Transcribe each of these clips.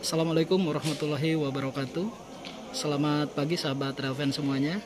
Assalamualaikum warahmatullahi wabarakatuh. Selamat pagi sahabat Raven semuanya.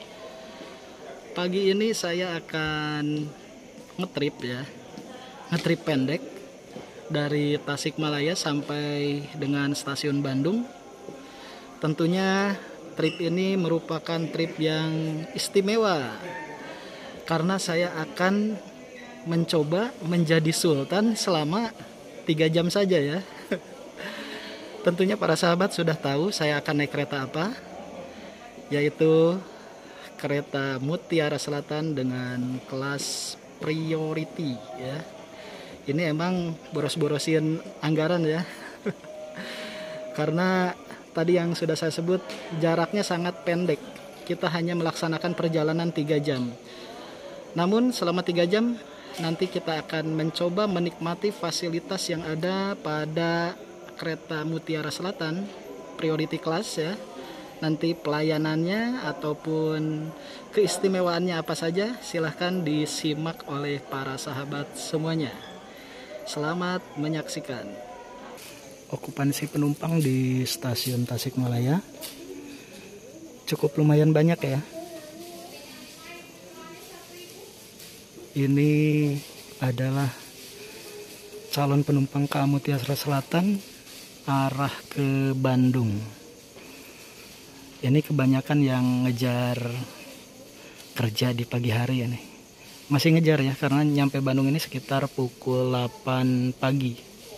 Pagi ini saya akan ngetrip pendek dari Tasikmalaya sampai dengan stasiun Bandung. Tentunya trip ini merupakan trip yang istimewa karena saya akan mencoba menjadi sultan selama 3 jam saja ya. Tentunya para sahabat sudah tahu saya akan naik kereta apa, yaitu kereta Mutiara Selatan dengan kelas priority ya. Ini emang boros-borosin anggaran ya. Karena tadi yang sudah saya sebut jaraknya sangat pendek. Kita hanya melaksanakan perjalanan 3 jam. Namun selama 3 jam nanti kita akan mencoba menikmati fasilitas yang ada pada kereta Mutiara Selatan priority class ya. Nanti pelayanannya ataupun keistimewaannya apa saja silahkan disimak oleh para sahabat semuanya. Selamat menyaksikan. Okupansi penumpang di stasiun Tasikmalaya cukup lumayan banyak ya. Ini adalah calon penumpang KA Mutiara Selatan arah ke Bandung. Ini kebanyakan yang ngejar kerja di pagi hari ya nih. Masih ngejar ya karena nyampe Bandung ini sekitar pukul 8 pagi.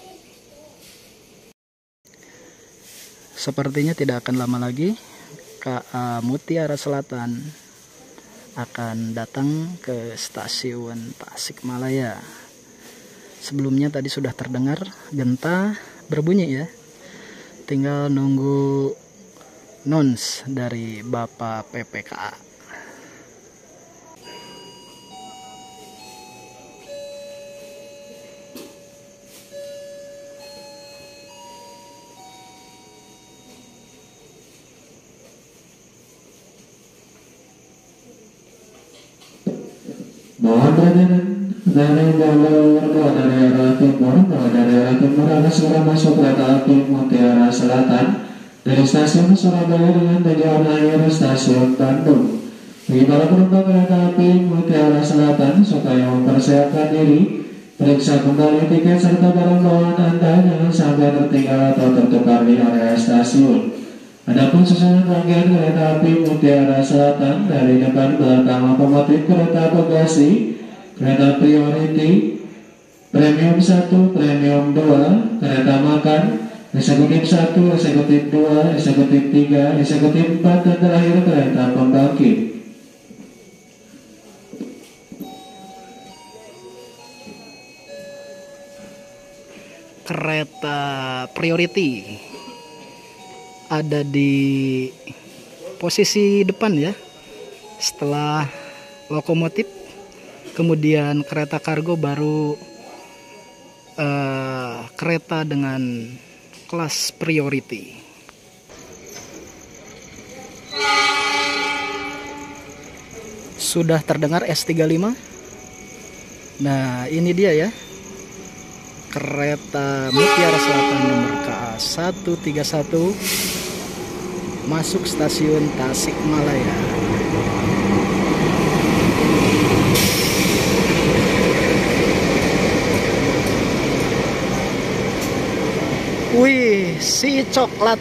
Sepertinya tidak akan lama lagi KA Mutiara Selatan akan datang ke stasiun Tasikmalaya. Sebelumnya tadi sudah terdengar genta berbunyi ya. Tinggal nunggu nons dari Bapak PPKA. Mohon perhatian dari arah timur akan segera masuk kereta api Mutiara Selatan dari stasiun Surabaya dengan tujuan akhir stasiun Bandung. Bagi para penumpang kereta api Mutiara Selatan supaya mempersiapkan diri, periksa kembali tiket serta barang bawaan Anda jangan sampai tertinggal atau tertukar di area stasiun. Adapun susunan rangkaian kereta api Mutiara Selatan dari depan belakang lokomotif kereta bagasi, kereta priority, premium 1, premium 2, kereta makan, eksekutif 1, eksekutif 2, eksekutif 3, eksekutif 4, dan terakhir kereta pembangkit. Kereta priority ada di posisi depan ya, setelah lokomotif, kemudian kereta kargo, baru kereta dengan kelas priority. Sudah terdengar S35. Nah ini dia ya, kereta Mutiara Selatan nomor KA 131 masuk stasiun Tasikmalaya. Wih, si coklat.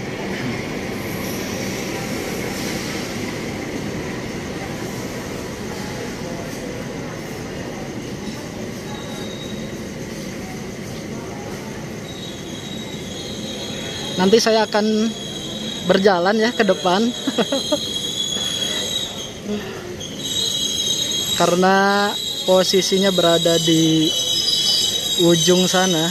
Nanti saya akan berjalan ya ke depan. Karena posisinya berada di ujung sana.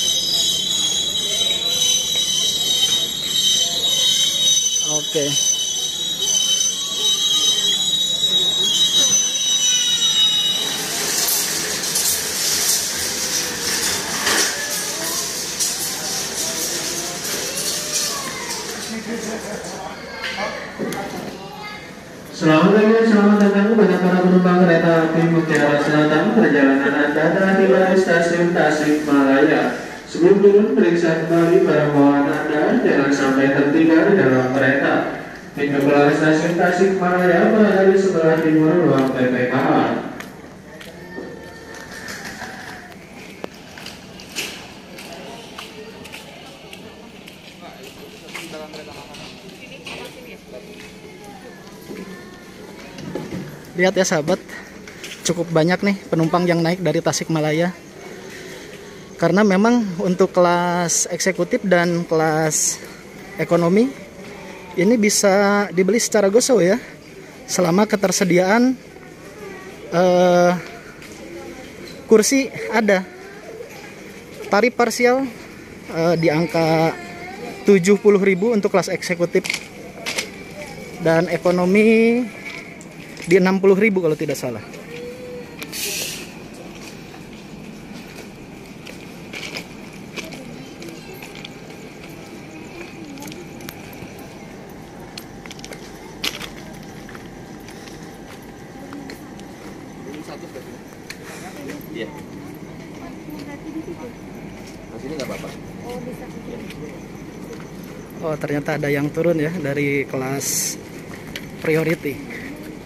Oke. Selamat datang kepada para penumpang kereta api Mutiara Selatan. Perjalanan Anda telah tiba di stasiun Tasikmalaya. Sebelum turun, periksa kembali barang bawaan Anda, jangan sampai tertinggal di dalam kereta. Pintu keluar stasiun Tasikmalaya berada di sebelah timur ruang PPKA. Lihat ya sahabat, cukup banyak nih penumpang yang naik dari Tasikmalaya. Karena memang untuk kelas eksekutif dan kelas ekonomi ini bisa dibeli secara gosau ya, selama ketersediaan kursi ada. Tarif parsial di angka 70.000 untuk kelas eksekutif, dan ekonomi di 60.000 kalau tidak salah. Iya. Masih ini nggak apa-apa. Oh, ternyata ada yang turun ya dari kelas priority.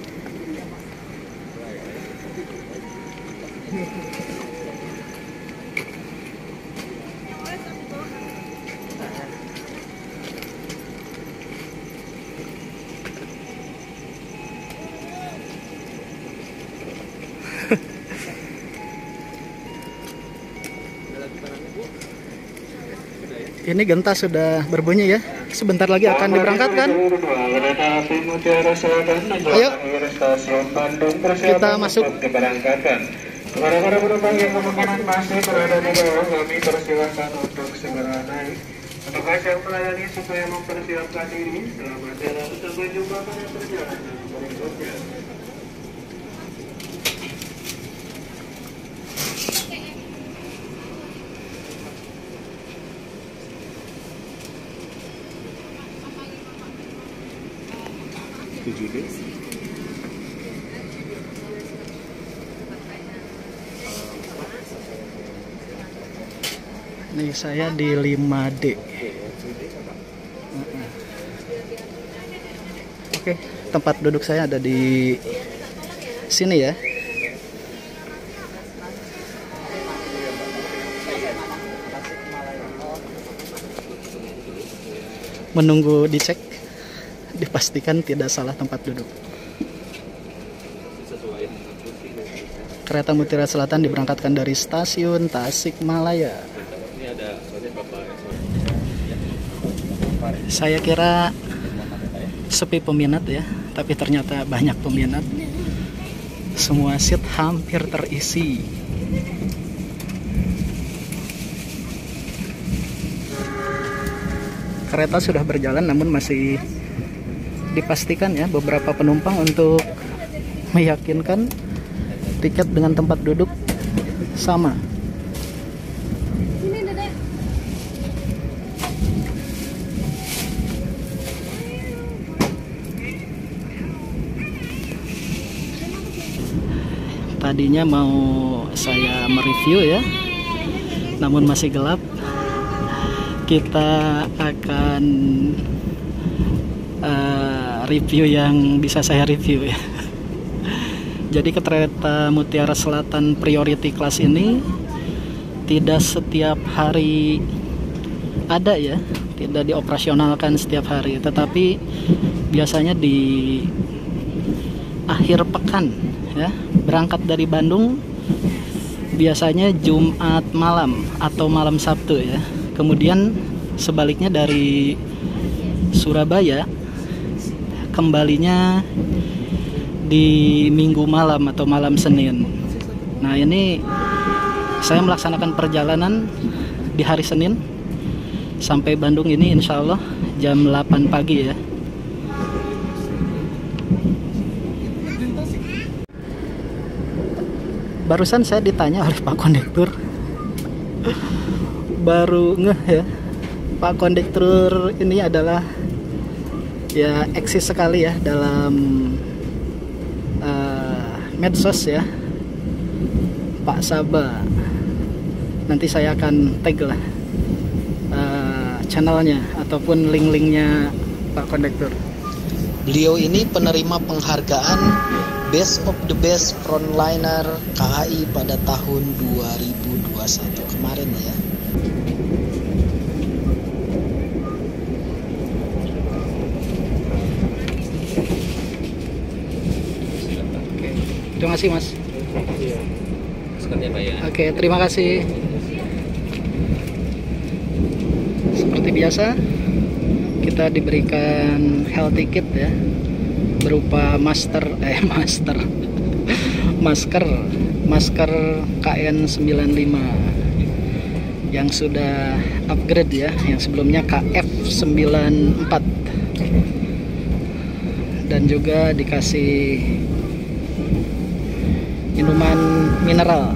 Ini genta sudah berbunyi ya. Sebentar lagi akan diberangkatkan. Ayo, kita masuk. Kepada para penumpang yang kemungkinan masih berada di bawah, kami persilahkan untuk segera naik. Petugas yang melayani supaya mempersiapkan diri. Selamat jalan, sampai jumpa pada perjalanan berikutnya. Nih saya di 5D. Oke, tempat duduk saya ada di sini ya. Menunggu dicek, dipastikan tidak salah tempat duduk. Kereta Mutiara Selatan diberangkatkan dari stasiun Tasikmalaya. Saya kira sepi peminat ya, tapi ternyata banyak peminat. Semua seat hampir terisi. Kereta sudah berjalan, namun masih dipastikan ya beberapa penumpang untuk meyakinkan tiket dengan tempat duduk sama. Tadinya mau saya mereview ya, namun masih gelap. Kita akan review yang bisa saya review ya. Jadi kereta Mutiara Selatan Priority Class ini tidak setiap hari ada ya, tidak dioperasionalkan setiap hari, tetapi biasanya di akhir pekan ya, berangkat dari Bandung biasanya Jumat malam atau malam Sabtu ya. Kemudian sebaliknya dari Surabaya kembalinya di Minggu malam atau malam Senin. Nah, ini saya melaksanakan perjalanan di hari Senin sampai Bandung ini insya Allah jam 8 pagi ya. Barusan saya ditanya oleh Pak Kondektur, baru ngeh ya, Pak Kondektur ini adalah ya eksis sekali ya dalam medsos ya, Pak Saba. Nanti saya akan tag lah channelnya ataupun link-linknya Pak Kondektur. Beliau ini penerima penghargaan Best of the Best Frontliner KAI pada tahun 2021 kemarin ya. Oke, terima kasih Mas. Sekalian Pak ya. Oke, terima kasih. Seperti biasa, kita diberikan health ticket ya, berupa masker KN95 yang sudah upgrade ya, yang sebelumnya KF94, dan juga dikasih minuman mineral.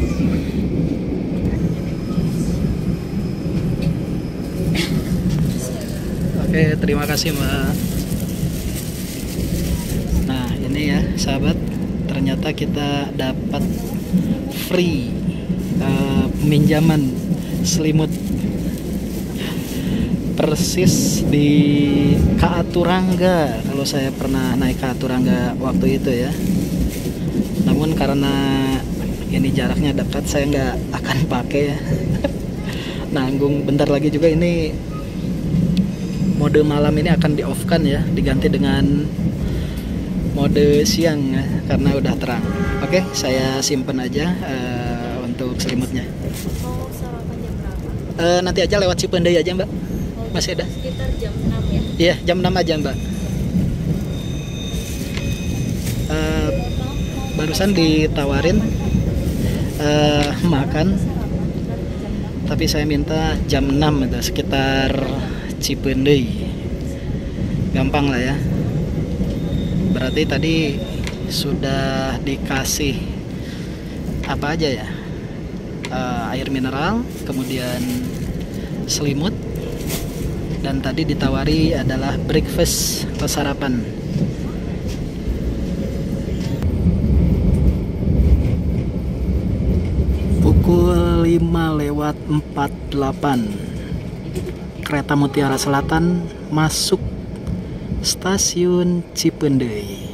Oke, terima kasih Mbak. Nah ini ya sahabat, ternyata kita dapat free peminjaman selimut persis di KA Turangga. Kalau saya pernah naik KA Turangga waktu itu ya, namun karena ini jaraknya dekat, saya nggak akan pakai ya. Nanggung. Bentar lagi juga ini mode malam ini akan di off kan ya, diganti dengan mode siang ya, karena udah terang. Oke, saya simpen aja untuk selimutnya. Mau sarapan jam berapa? Nanti aja lewat Cipendei aja Mbak. Masih ada? Sekitar jam 6 ya? Iya, jam 6 aja Mbak. Barusan ditawarin makan, tapi saya minta jam 6 itu, sekitar Cipendei. Gampang lah ya. Berarti tadi sudah dikasih apa aja ya? Air mineral, kemudian selimut, dan tadi ditawari adalah breakfast atau sarapan. Pukul 5:48 kereta Mutiara Selatan masuk stasiun Cipendei.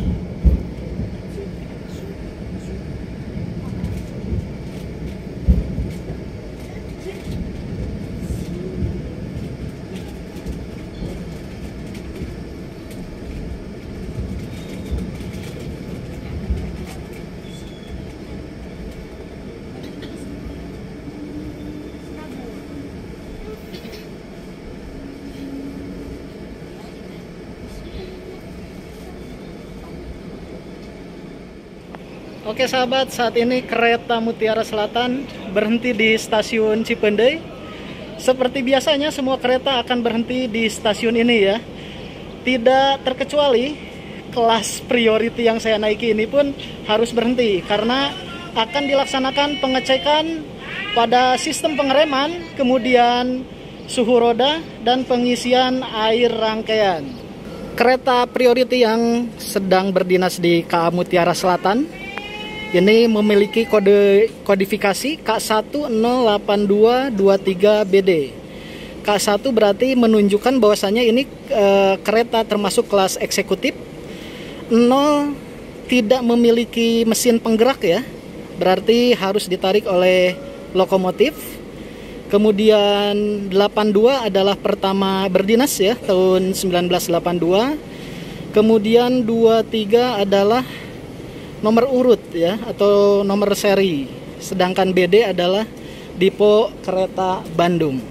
Oke sahabat, saat ini kereta Mutiara Selatan berhenti di stasiun Cipendei. Seperti biasanya semua kereta akan berhenti di stasiun ini ya. Tidak terkecuali kelas priority yang saya naiki ini pun harus berhenti, karena akan dilaksanakan pengecekan pada sistem pengereman, kemudian suhu roda, dan pengisian air rangkaian. Kereta priority yang sedang berdinas di KA Mutiara Selatan ini memiliki kodifikasi K108223BD. K1 berarti menunjukkan bahwasannya ini kereta termasuk kelas eksekutif. 0 tidak memiliki mesin penggerak ya, berarti harus ditarik oleh lokomotif. Kemudian 82 adalah pertama berdinas ya, tahun 1982. Kemudian 23 adalah nomor urut ya, atau nomor seri. Sedangkan BD adalah Dipo Kereta Bandung.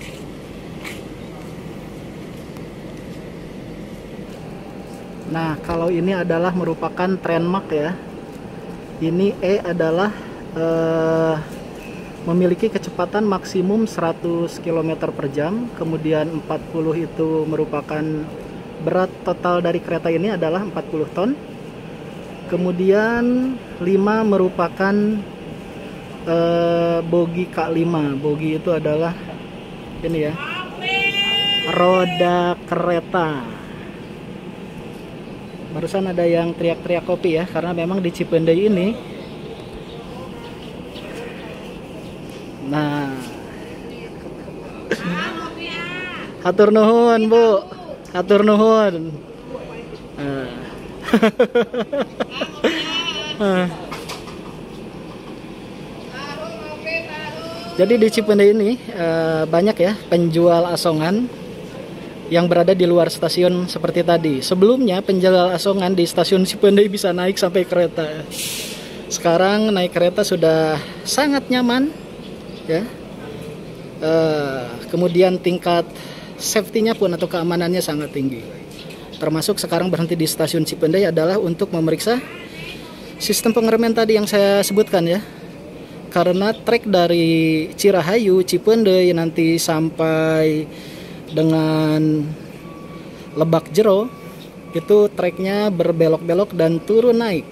Nah, kalau ini adalah merupakan trainmark ya. Ini E adalah memiliki kecepatan maksimum 100 km per jam. Kemudian 40 itu merupakan berat total dari kereta ini adalah 40 ton. Kemudian 5 merupakan bogi K5. Bogi itu adalah ini ya, roda kereta. Barusan ada yang teriak-teriak kopi ya, karena memang di Cipendei ini, nah Hatur nuhun, Bu. Hatur nuhun. Jadi di Cipende ini banyak ya penjual asongan yang berada di luar stasiun seperti tadi. Sebelumnya penjual asongan di stasiun Cipende bisa naik sampai kereta. Sekarang naik kereta sudah sangat nyaman, ya. Kemudian tingkat safety-nya pun atau keamanannya sangat tinggi. Termasuk sekarang berhenti di stasiun Cipende adalah untuk memeriksa sistem pengereman tadi yang saya sebutkan ya. Karena trek dari Cirahayu, Cipende nanti sampai dengan Lebak Jero itu treknya berbelok-belok dan turun naik.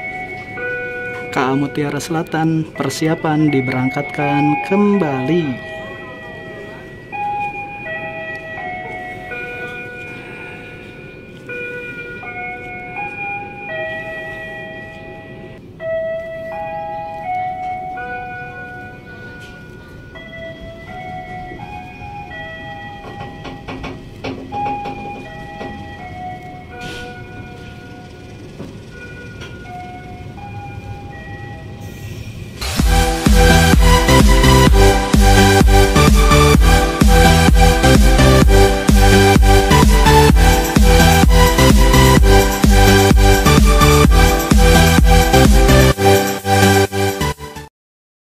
KA Mutiara Selatan persiapan diberangkatkan kembali.